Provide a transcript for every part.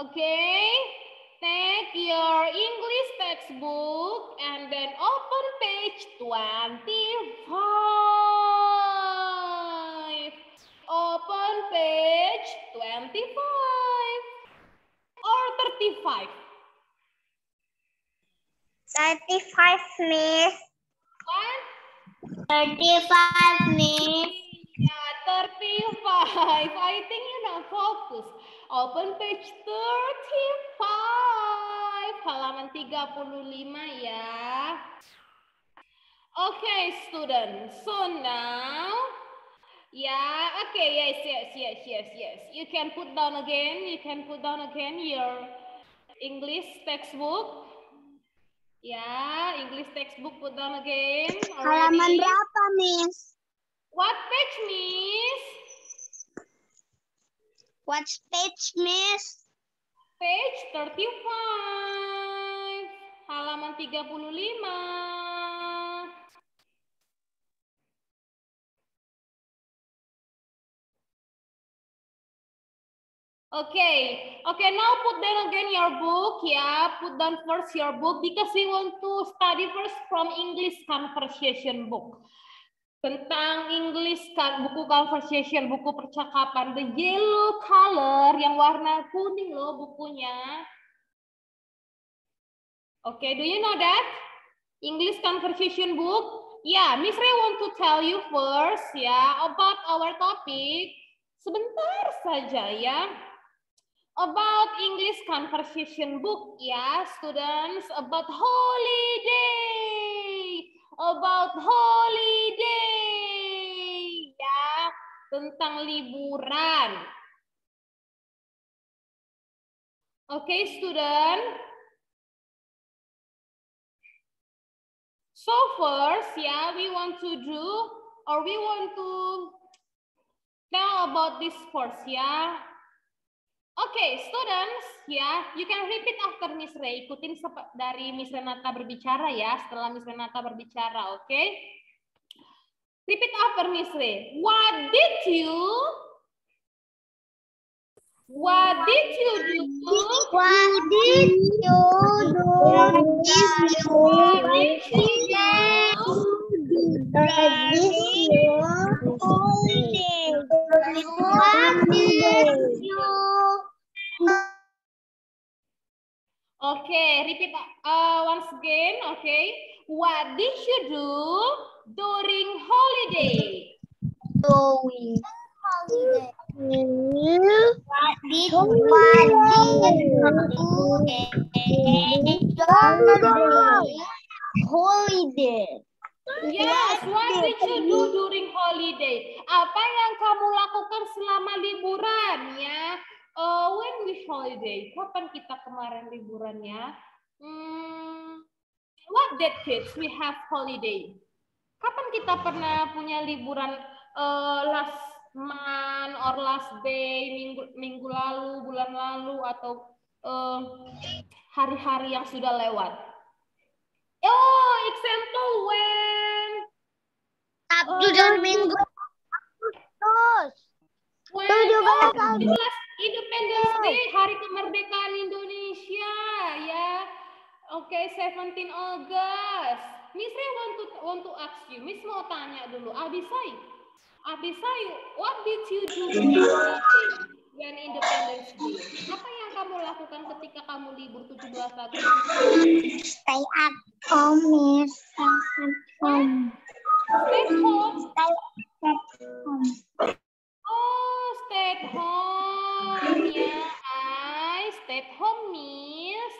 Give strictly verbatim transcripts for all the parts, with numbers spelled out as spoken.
Okay, take your English textbook and then open page twenty-five. Open page twenty-five or thirty-five. thirty-five, Miss. What? thirty-five, Miss. Yeah, thirty-five. I think you're not focused. Open page thirty-five. Halaman tiga puluh lima ya. Okay, students. So now, yeah, okay, yes, yes, yes, yes, yes. You can put down again. You can put down again your English textbook. Ya, English textbook put down again. Halaman Already. berapa, Miss? What page, Miss? What page, Miss? Page thirty-five. Halaman tiga puluh lima. Okay, okay, now put down again your book, ya. Put down first your book because we want to study first from English conversation book. Tentang English kan buku conversation, buku percakapan, the yellow color yang warna kuning loh bukunya. Okay, do you know that? English conversation book? Yeah, Miss Ray want to tell you first ya about our topic. Sebentar saja ya. About English conversation book ya, students, about holiday. About holiday ya, tentang liburan. Oke, okay, student. So first ya, we want to do or we want to tell about this first ya. Oke, okay, students, ya, you can repeat after Miss Ray. Ikutin dari Miss Renata berbicara ya, setelah Miss Renata berbicara, oke? Okay? Repeat after Miss Ray. What did you? What did you do? What did you do? What did you do? What did you holiday? What did you? Okay, repeat uh, once again. Okay, what did you do during holiday? During holiday. What did what did you do holiday? Yes, what did you do during holiday? Apa yang kamu lakukan selama liburan ya? Uh, when we holiday? Kapan kita kemarin liburannya? Hmm, what did kids we have holiday? Kapan kita pernah punya liburan uh, last month or last day, minggu, minggu lalu, bulan lalu, atau hari-hari uh, yang sudah lewat? Oh, example when? Sabtu uh, dan Minggu. Terus. When? Oh, jelas Independence Day, Hari Kemerdekaan Indonesia, ya. Oke, okay, seventeen August. Miss Ray want to want to ask you. Miss mau tanya dulu. Abisai, Abisai, what did you do when Independence Day? Apa yang kamu lakukan ketika kamu libur tujuh belas Agustus? Stay at home, Miss. Stay at home. Stay home. Stay at home. Oh, stay at home. Ya, I stay at home, Miss.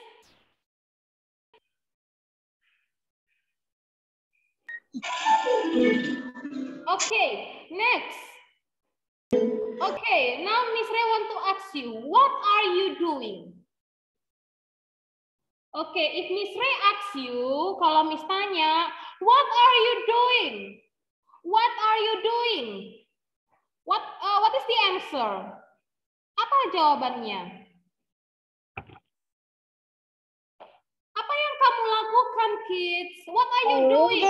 Okay, next. Okay, now Miss Ray want to ask you, what are you doing? Okay, if Miss Ray asks you, kalau Miss tanya, what are you doing? What are you doing? What uh, what is the answer? Apa jawabannya? Apa yang kamu lakukan, kids? What are you doing?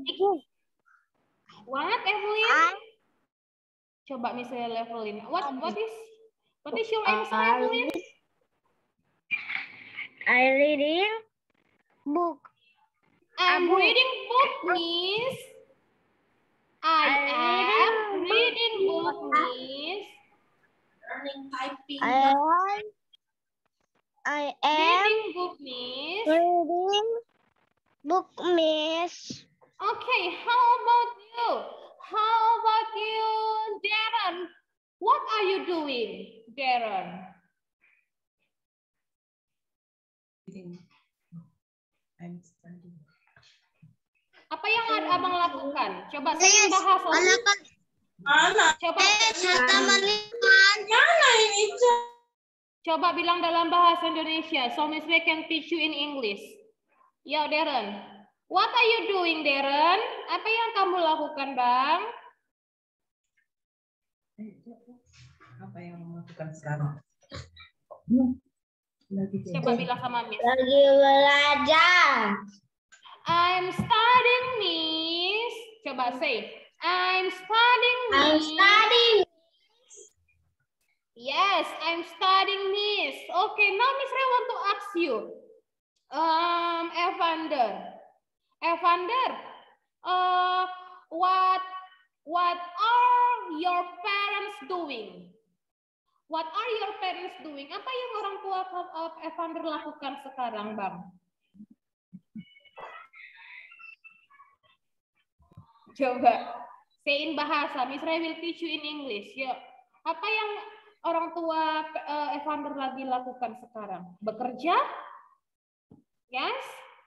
What, Evelyn? Coba misalnya levelin. What what is what is your answer, Evelyn? I reading book. I'm book. reading book, Miss. I, I am reading reading book, book. Miss. Learning typing. I am. I am Reading book, Miss. reading book, Miss. Okay, how about you? How about you, Darren? What are you doing, Darren? I'm studying. Apa yang ada abang lakukan? Coba saya bahas. Mana? Coba, Mana ini? coba bilang dalam bahasa Indonesia. So Miss Ray can teach you in English. Yo, Darren. What are you doing, Darren? Apa yang kamu lakukan, Bang? Apa yang melakukan sekarang? Coba bilang sama Miss. Lagi belajar. I'm studying, Miss. Coba say. I'm studying, Miss. I'm studying. Yes, I'm studying, Miss. Okay, now Miss Ray want to ask you. Um, Evander. Evander, uh, what what are your parents doing? What are your parents doing? Apa yang orang tua uh, Evander lakukan sekarang, Bang? Coba say in bahasa. Miss Ray will teach you in English. Yuk. Apa yang orang tua uh, Evander lagi lakukan sekarang? Bekerja? Yes?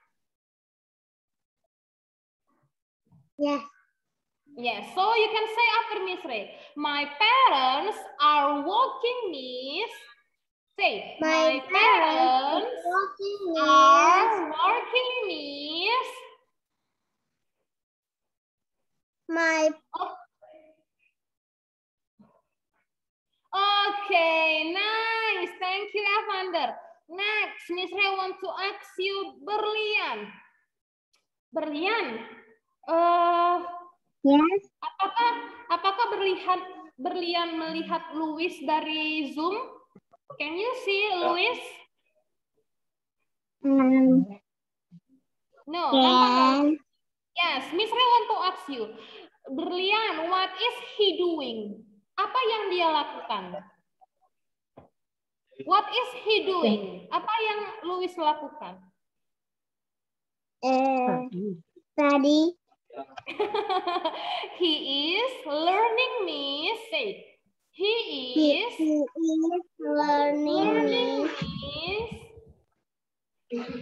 Yes. Yes. So you can say after Miss Ray. My parents are working, Miss. Say. My, my parents, parents working, are working, Miss. My Oh. Okay, nice. Thank you, Evander. Next, Miss Ray want to ask you, Berlian. Berlian, uh, yes. apakah apakah Berlian Berlian melihat Louis dari Zoom? Can you see Louis? Um, No. can. Yes, Miss Ray want to ask you, Berlian, what is he doing? Apa yang dia lakukan? What is he doing? Apa yang Louis lakukan? Uh, study. He is learning, Miss. Say, he is, He is learning, learning, Miss. Miss.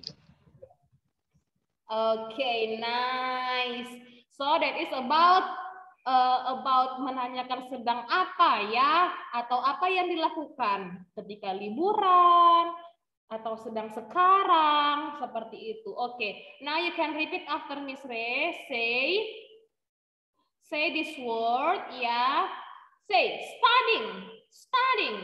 Okay, nice. So that is about uh, about menanyakan sedang apa ya, atau apa yang dilakukan ketika liburan atau sedang sekarang, seperti itu. Oke, okay. Now you can repeat after Miss Ray. Say, say this word, ya. Yeah. Say studying, studying.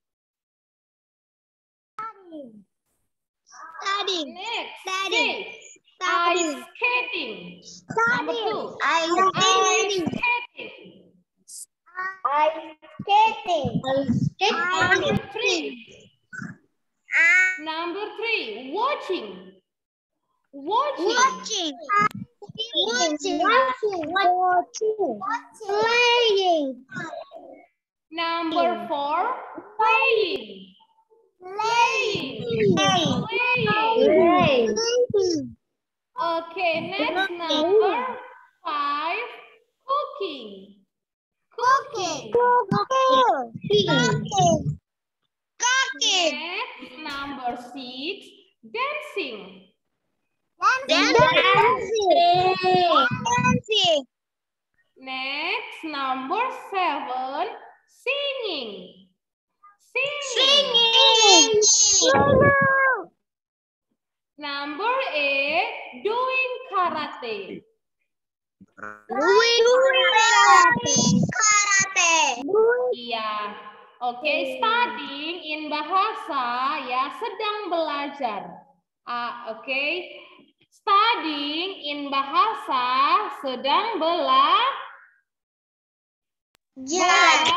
Studying. Next, Studying. say ice skating. Number two, Ice ice skating. skating. Ice skating. Number three. Number three, watching. Watching. Watching. Watching. Watching. Playing. Number four, playing. Playing. Playing. Okay, next number five, cooking. Cooking. Cooking. Next, number six, dancing. Dancing. Dancing. Next, number seven, singing. Singing. Singing. Number eight, doing karate. Doing karate. Iya. Oke, okay. Studying in bahasa ya, sedang belajar. Ah, oke. Okay. Studying in bahasa sedang belajar.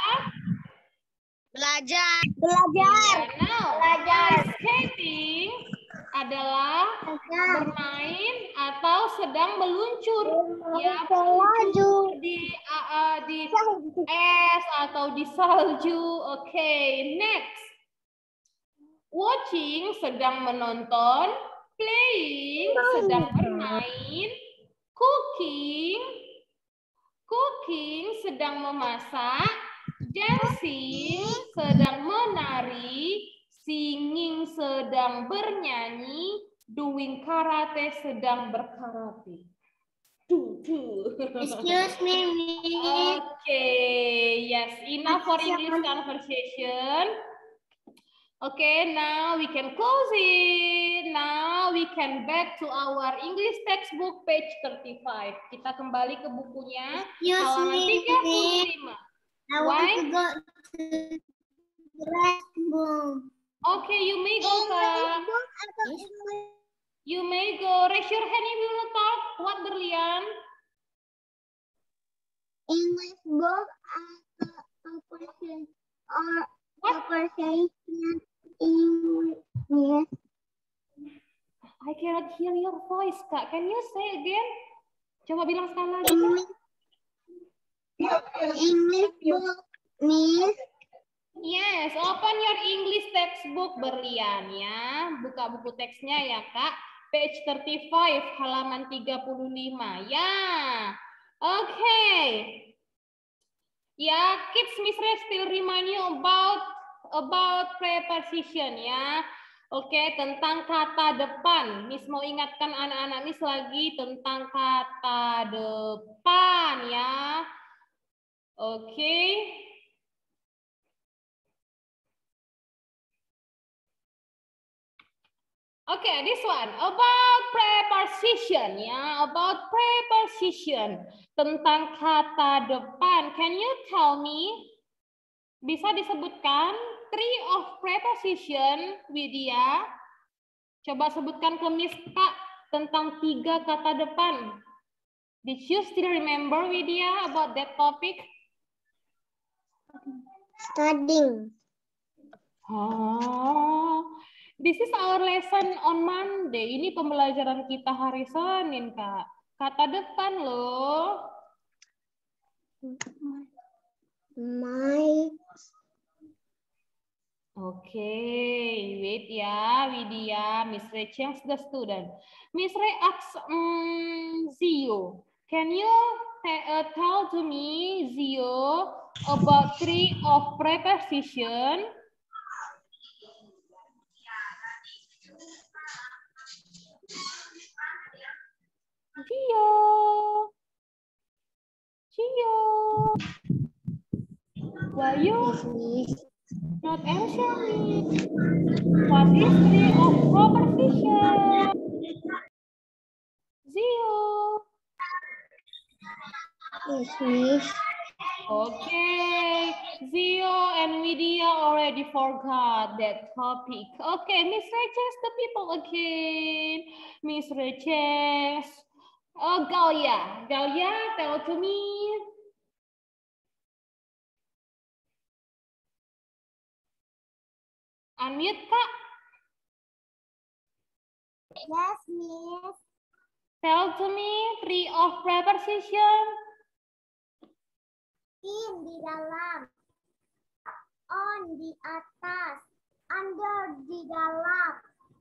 Belajar. Belajar. Yeah, now, Belajar. ice skating adalah bermain atau sedang meluncur. Ya, di uh, uh, di es atau di salju. Oke, okay. Next. Watching sedang menonton, playing sedang bermain, cooking cooking sedang memasak, dancing sedang menari, singing sedang bernyanyi, doing karate sedang berkarate. Duh, duh. Excuse me, Miss. Okay, yes, enough for English conversation. Okay, now we can close it. Now we can back to our English textbook page thirty-five. Kita kembali ke bukunya halaman tiga puluh lima. I want to go to the classroom. Okay, you may go, Kak. You may go. Raise your hand if you want to talk. What, Berlian? English book atau person or What? conversation English. I cannot hear your voice, Kak. Can you say again? Coba bilang sekali lagi. English, English book, Miss. Yes, open your English textbook, Berlian, ya. Buka buku teksnya ya, Kak. Page thirty-five, halaman tiga puluh lima. Ya. Oke. Okay. Ya, kids, Miss Ray still remind you about about preposition, ya. Oke, okay, tentang kata depan. Miss mau ingatkan anak-anak Miss lagi tentang kata depan, ya. Oke. Okay. Oke, okay, this one about preposition, ya, about preposition tentang kata depan. Can you tell me? Bisa disebutkan three of preposition, Widya? Coba sebutkan ke Miss Kak tentang tiga kata depan. Did you still remember, Widya, about that topic? Studying. Oh. This is our lesson on Monday. Ini pembelajaran kita hari Senin, Kak. Kata depan loh. My. Oke, okay. Wait ya, Widya. Miss Ray change the student. Miss Ray asks um, Zio. Can you uh, tell to me, Zio, about three of preposition? Gio, Gio, why you not answer me? What is three of preposition? Gio. Yes, Miss. Okay, Zio and Widya already forgot that topic. Okay, Miss Reches, the people again. Miss Reches. Oh, Galia. Galia, tell to me. Unmute, Kak. Yes, Miss. Tell to me three of preposition. In, di dalam. On, di atas. Under, di dalam.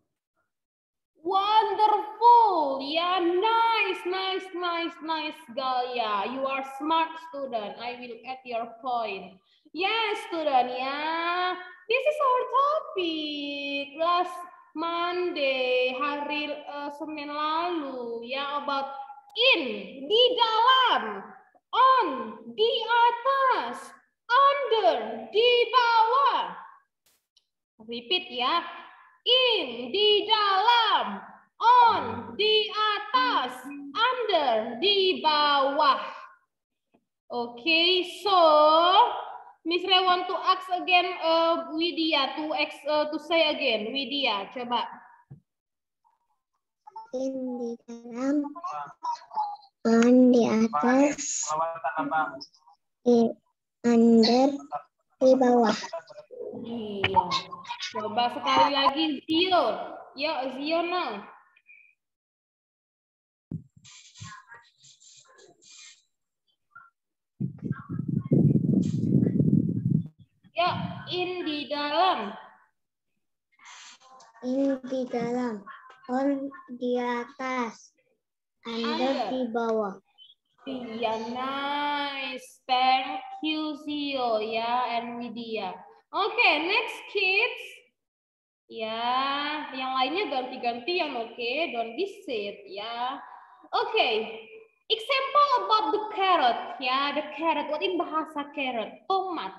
Wonderful. Yeah, nice, nice, nice, nice, Galia. You are smart student. I will add your point. Yes, student, yeah. This is our topic. Last Monday, hari uh, Senin lalu, ya, about in, di dalam, on, di atas, under, di bawah. Repeat ya. In, di dalam, on, di atas, under, di bawah. Oke, okay, so Miss Ray want to ask again, uh, Widya to ex, uh, to say again, Widya, coba. In, di dalam, on, di atas, di under, di bawah. Iya. Coba sekali lagi, Zio. Yeah, Zio now. Ya, in di dalam. In di dalam. On di atas. Under, Under. di bawah. Iya, nice. Thank you, Zio ya, and Widya. Oke, okay, next kids. Ya, yang lainnya ganti-gantian, oke? Okay? Don't be sad ya. Oke, okay. Example about the carrot ya, the carrot. What in bahasa carrot? Tomat.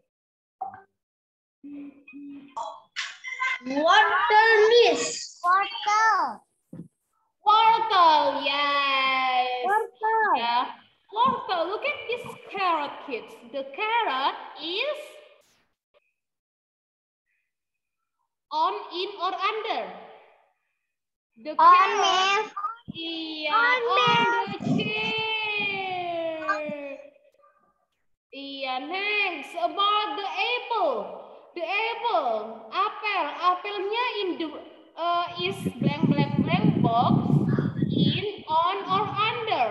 Wortel, Miss. Wortel. Wortel, yes. Wortel. Yeah. Wortel. Look at this carrot, kids. The carrot is on, in, or under? The On, carrot. Miss. Iya, On, on the Miss. chair. Iya, next about the apple. The apple, apel, apelnya in the uh, is blank blank blank box, in, on, or under.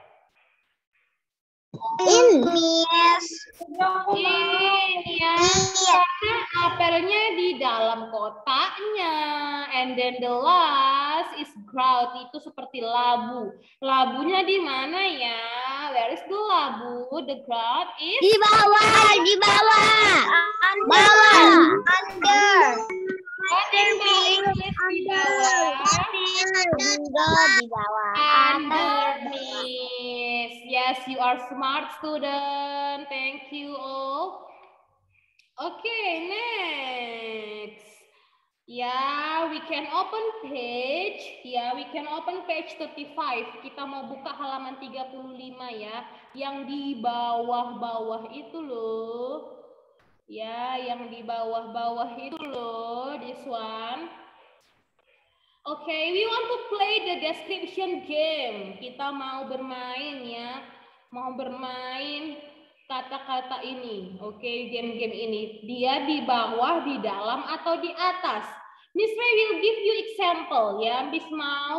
In, Miss. In ya, karena apelnya di dalam kotaknya. And then the last is grout, itu seperti labu. Labunya di mana ya? Where is the labu? The grout is Di bawah, di bawah. Bawah. Under. Under di bawah. Under, di bawah. Underneath. Yes, you are smart student. Thank you all. Okay, next. Ya, we can open page. Ya, we can open page thirty-five. Kita mau buka halaman tiga puluh lima ya. Yang di bawah-bawah itu loh. Ya, yang di bawah-bawah itu loh. This one. Okay, we want to play the description game. Kita mau bermain ya. Mau bermain kata-kata ini, oke, okay, game-game ini. Dia di bawah, di dalam, atau di atas. Miss Ray will give you example ya. Miss mau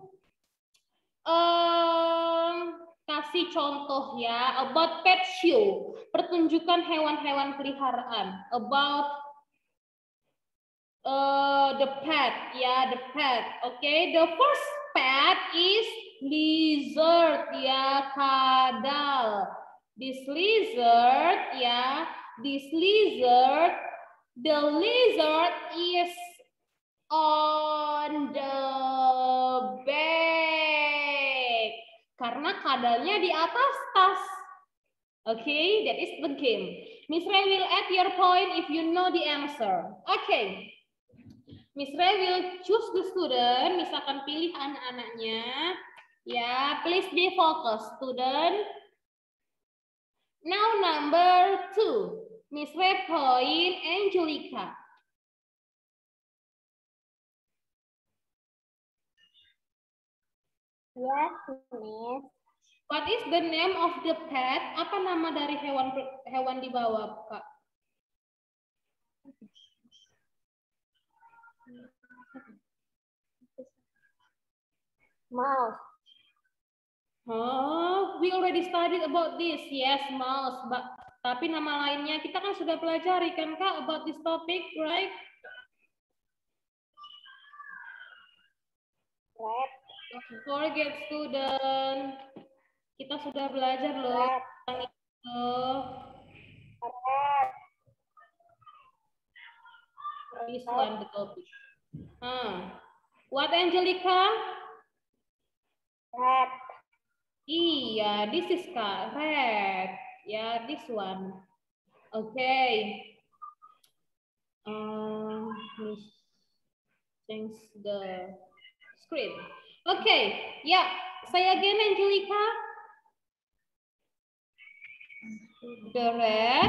um, kasih contoh ya. About pet show, pertunjukan hewan-hewan peliharaan. About uh, the pet ya, the pet. Oke, okay. The first pet is lizard ya, kadal. This lizard, ya, this lizard, the lizard is on the bag. Karena kadalnya di atas tas. Oke, okay, that is the game. Miss Ray will add your point if you know the answer. Oke. Okay. Miss Ray will choose the student. Miss akan pilih anak-anaknya. Ya, please be focused, student. Now number two, Miss Ray point Angelica. Yes, Miss. What is the name of the pet? Apa nama dari hewan hewan di bawah, Kak? Mouse. Oh, we already studied about this. Yes, mouse. But, tapi nama lainnya kita kan sudah pelajari kan, Kak, about this topic, right? Rat. Don't forget, student. Kita sudah belajar loh. Rat. Rat. This one, the topic. Hmm. What, Angelica? Rat. Iya, this is correct. Ya, this one. Oke. Okay. Um, change the screen. Oke, okay. Ya, saya again Angelica. The red.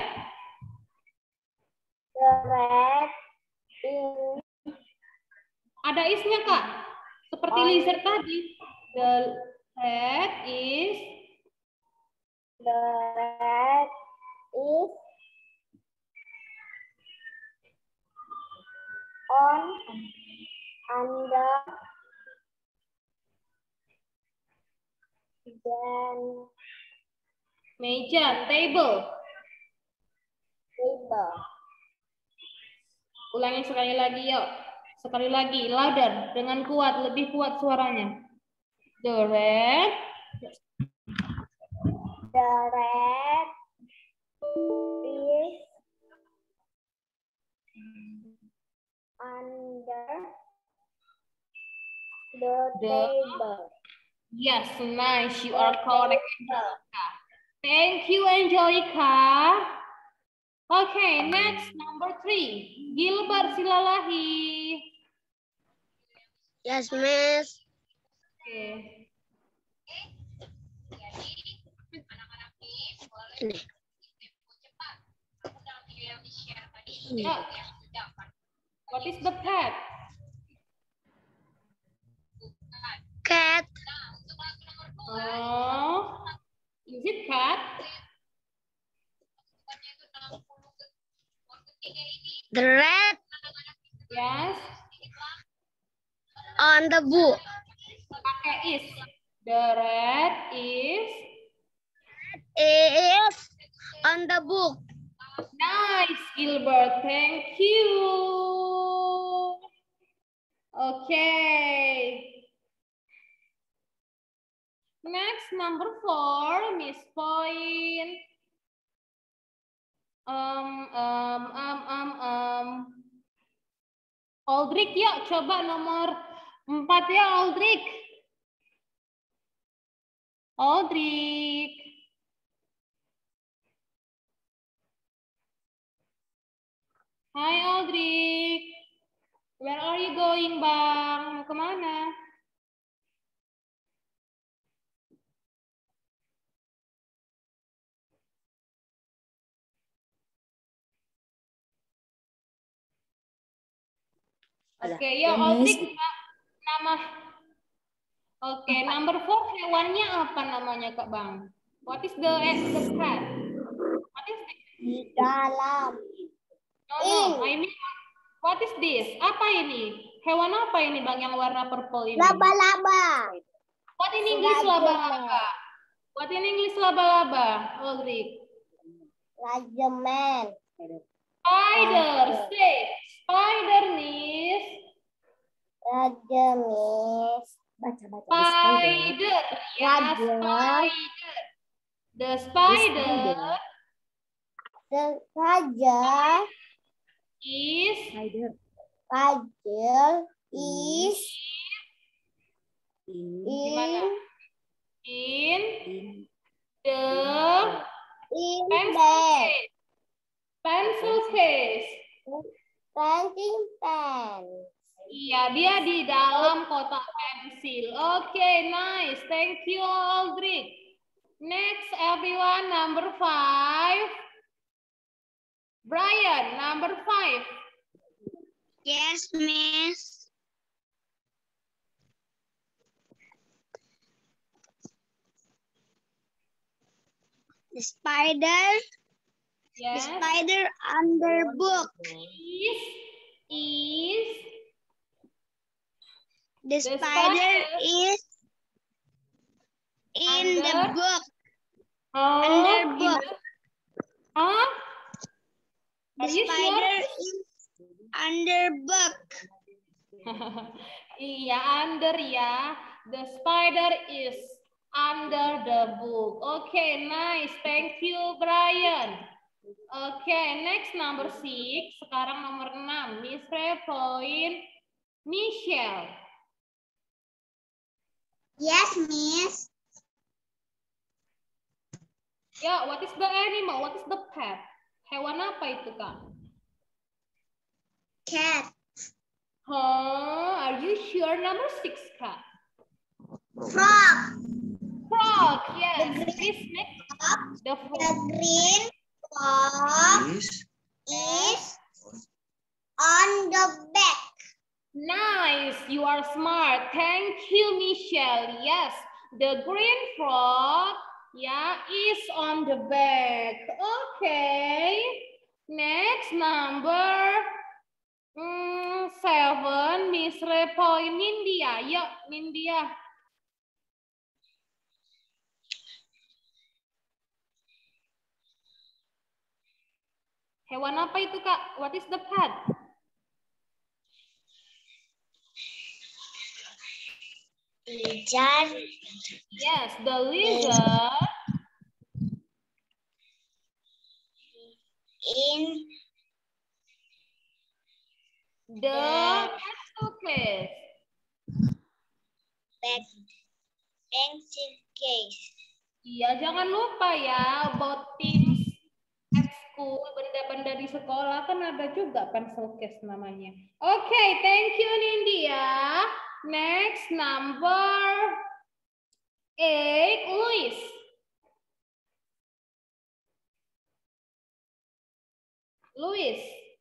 The red is. Ada isnya, Kak. Seperti on. lizard tadi. The red is. The red is on Under then Meja, table. table. Ulangi sekali lagi yuk. Sekali lagi, louder, dengan kuat, lebih kuat suaranya. The red. The red is under the The- table. Yes, nice. You are correct, Angelica. Thank you, Angelica. Okay, next, number three. Gilbert Silalahi. Yes, miss. Okay. Yeah. What is the pet? Cat. Oh, is it cat? The red Yes. on the book. Pakai is. The red is. Is on the book. Nice, Gilbert. Thank you. Okay. Next, number four, Miss Point. Um, um, um, um, um. Aldrich, yuk coba nomor empat ya, Aldrich. Aldrich. Hai Aldrich. Where are you going, Bang? Mau kemana? Oke, ya Aldrich nama. Oke, number four hewannya apa namanya, Kak Bang? What is the the cat? What is this? Di dalam. No, no, I mean, what is this? Apa ini? Hewan apa ini, Bang, yang warna purple ini? Laba-laba. What in English laba-laba? What in English laba-laba, Aldrich? Rajaman. Spider, say. Spider, Miss. Rajaman. Baca-baca. Spider, ya, Raja. spider. The spider The raja. is Raja is gimana? in In the in pencil the case. Pencil case. painting pen. Iya, dia di dalam kotak pensil. Oke, okay, nice. Thank you, Aldrich. Next, everyone, number five. Brian, number five. Yes, miss. The spider. Yes. The spider under book. Is is The, The spider, spider is in the under- book. oh, Under in book. the- Huh? The Are you spider sure? is under book. Iya, under ya. The spider is under the book. Okay, nice. Thank you, Brian. Okay, next number six. Sekarang nomor enam. Miss Point. Michelle. Yes, miss. Ya, what is the animal? What is the pet? Hewan apa itu, Kak? Cat. Huh? Are you sure? Number six, Kak. Frog. Frog, yes. Please next. The The frog. green frog is on the back. Nice, you are smart. Thank you, Michelle. Yes, the green frog, yeah, is on the back. Okay. Next number mm, seven, Miss Miss Repo, Nindya. Yuk, Nindya. Hewan apa itu, Kak? What is the pet? Lizard. Yes, the lizard. In The pencil case. back pencil case. Iya, jangan lupa ya about things at school, benda-benda di sekolah kan ada juga pencil case namanya. Oke, okay, thank you Nindya. Next number eight, Luis. Luis.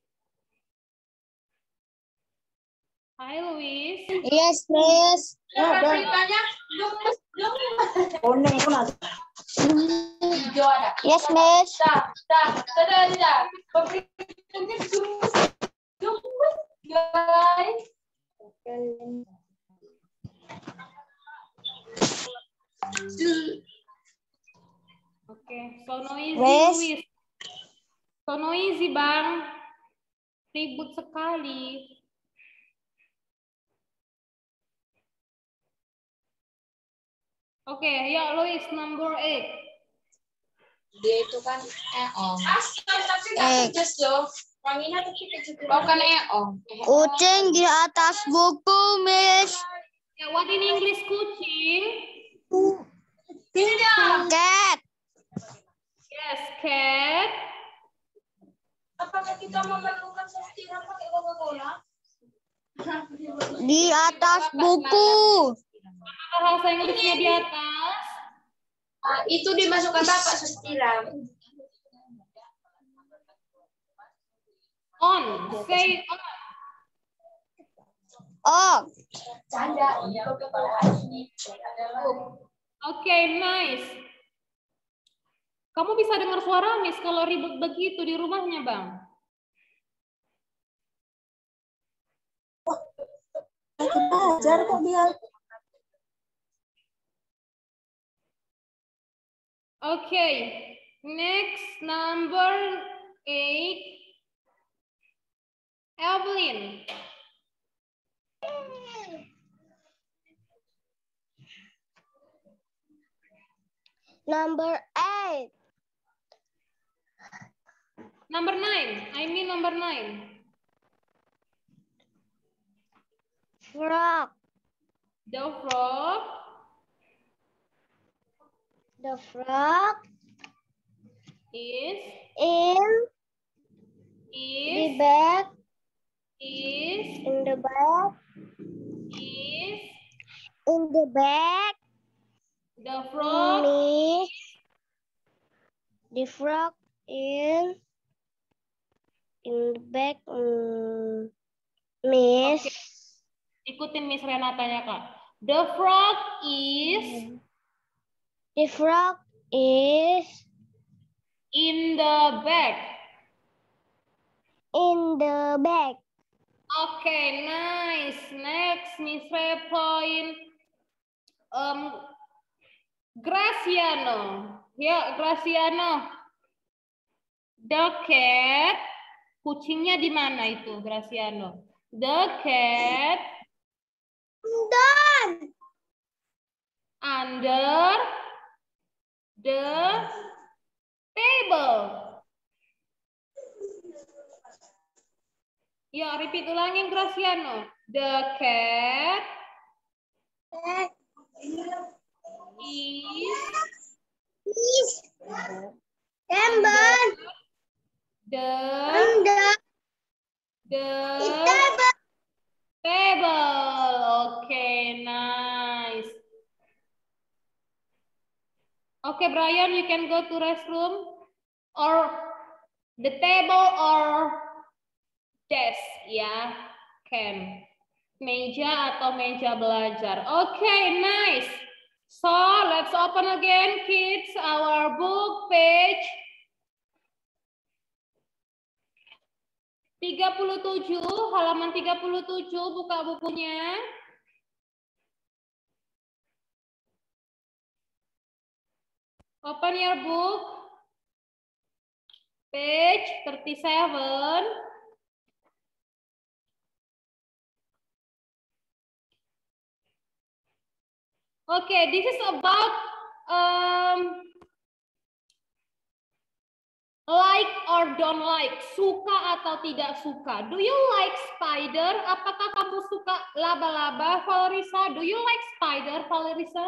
Hai Luis. Yes, Miss. Yes, Miss. Oke, so noisy Miss. Luis. So noisy Bang. Ribut sekali. Oke, okay, ya Luis number eight. Dia itu kan eong. Eh. Oh kan eong. Kucing di atas buku, Miss. Ya, what in English kucing? Cat. Yes, cat. Apakah kita memerlukan sentiran pakai Coca-Cola? Di atas buku. Apakah bahasa Inggrisnya di atas? Ah, itu dimasukkan bapak sestiram. On, say on. Oh. Canda. Oke, nice. Kamu bisa dengar suara Miss kalau ribut begitu di rumahnya, Bang? Belajar kok dia. Okay, next number eight, Evelyn. Number eight. Number nine, I mean number nine. Frog. The frog. The frog Is. in Is. the bag. Is. In the bag. Is. In the bag. The frog. Miss. The frog in in the bag. Um, Miss. Okay. Ikutin Miss Renatanya, Kak. The frog is. The frog is In the bag. in the bag. Okay, nice. Next, Miss Repoin. Um, Graciano. Ya, Graciano. The cat. Kucingnya di mana itu, Graciano? The cat. Done. Under the table. Ya, repeat ulangin Graciano. The cat is Is Ember. the Under the table. table. Okay, nice. Okay, Brian, you can go to restroom or the table or desk, ya, can. Meja atau meja belajar. Okay, nice. So, let's open again, kids, our book page tiga puluh tujuh, halaman tiga puluh tujuh, buka bukunya. Open your book. Page thirty-seven. Okay, this is about um, like or don't like, suka atau tidak suka. Do you like spider? Apakah kamu suka laba-laba, Valerisa? Do you like spider, Valerisa?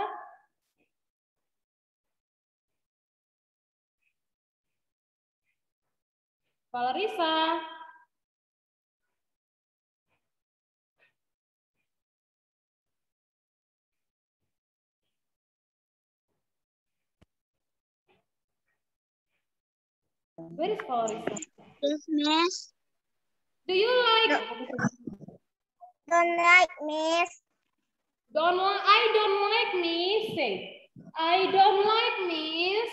Valerisa? Where is Valerisa? Yes, miss. Do you like? Don't like, miss. Don't like. I don't like, miss. Say, I don't like, miss.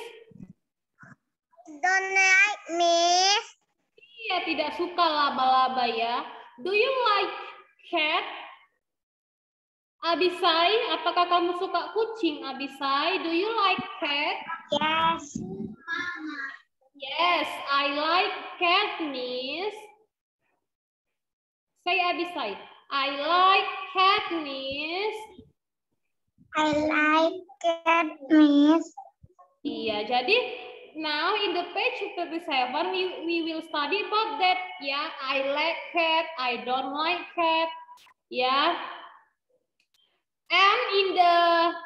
Don't like, miss. Iya, tidak suka laba-laba ya. Do you like cat? Abisai, apakah kamu suka kucing, Abisai? Do you like cat? Yes. Yes, I like cat, miss. Say Abisai, I like cat, miss. I like cat, miss. Iya, jadi now in the page thirty-seven we, we will study about that. Ya, I like cat, I don't like cat. Ya. And in the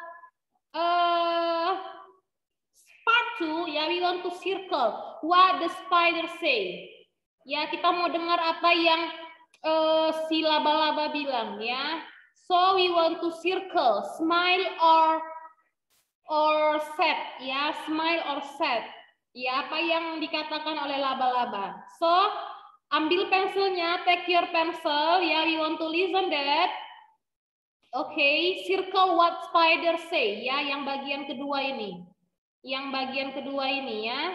uh, part two, ya, we want to circle what the spider say. Ya, kita mau dengar apa yang uh, si laba-laba bilang, ya. So we want to circle smile or or sad, ya, smile or sad. Ya, apa yang dikatakan oleh laba-laba. So, ambil pensilnya, take your pencil, ya, we want to listen that. Oke, okay, circle what spider say, ya, yang bagian kedua ini. Yang bagian kedua ini, ya.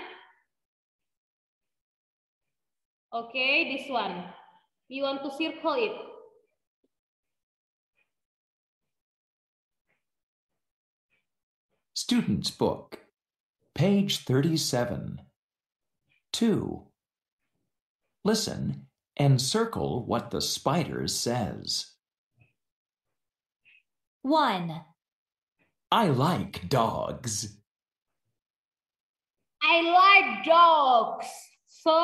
Oke, okay, this one. We want to circle it. Student's book, page thirty-seven. Two. Listen and circle what the spider says. One. I like dogs. I like dogs. So,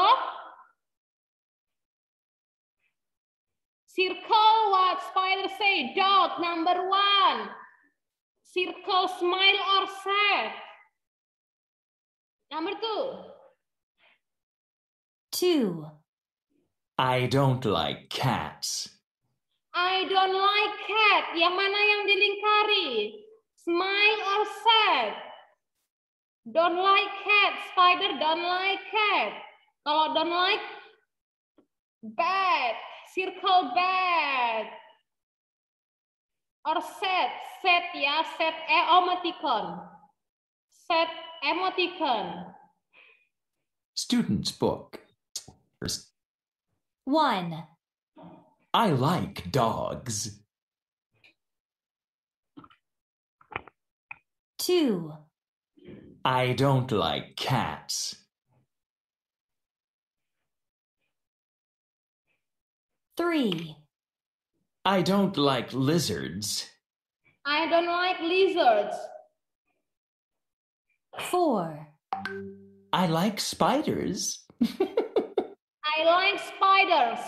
circle what spider say. Dog, number one. Circle smile or sad. Number two. Two. I don't like cats. I don't like cat. Yang mana yang dilingkari? Smile or sad? Don't like cat. Spider don't like cat. Kalau don't like, bad. Circle bad. Or sad. Sad ya. Sad emoticon. Sad emoticon. Student's book. One. I like dogs. Two. I don't like cats. Three. I don't like lizards. I don't like lizards. Four. I like spiders. I like spiders.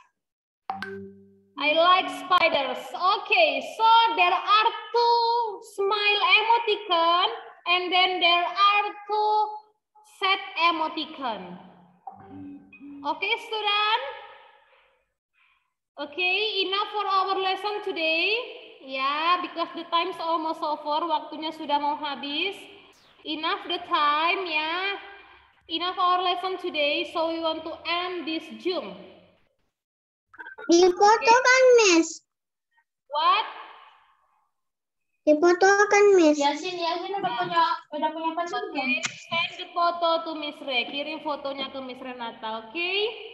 I like spiders. Okay, so there are two smile emoticon and then there are two sad emoticon. Okay, student? Okay, enough for our lesson today. Ya, because the time's almost over, waktunya sudah mau habis. Enough the time, ya. Enough our lesson today, so we want to end this Zoom. Difotokan, Miss. What? Difotokan, Miss. Yasin, Yasin udah punya udah punya pacar belum? Okay, send the photo to Miss Re. Kirim fotonya ke Miss Renata, oke? Okay?